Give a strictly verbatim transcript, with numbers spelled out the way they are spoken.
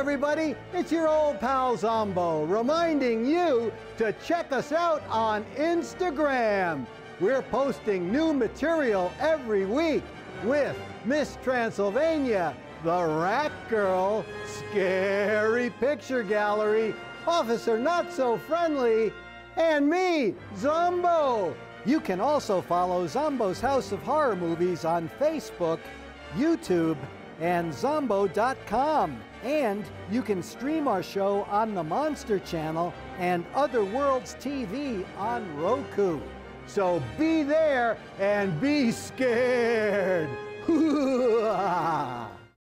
everybody, it's your old pal Zomboo reminding you to check us out on Instagram. We're posting new material every week with Miss Transylvania, the Rat Girl, Scary Picture Gallery, Officer Not So Friendly, and me, Zomboo. You can also follow Zomboo's House of Horror Movies on Facebook, YouTube, and zomboo dot com. And you can stream our show on the Monster Channel and Other Worlds T V on Roku. So be there and be scared.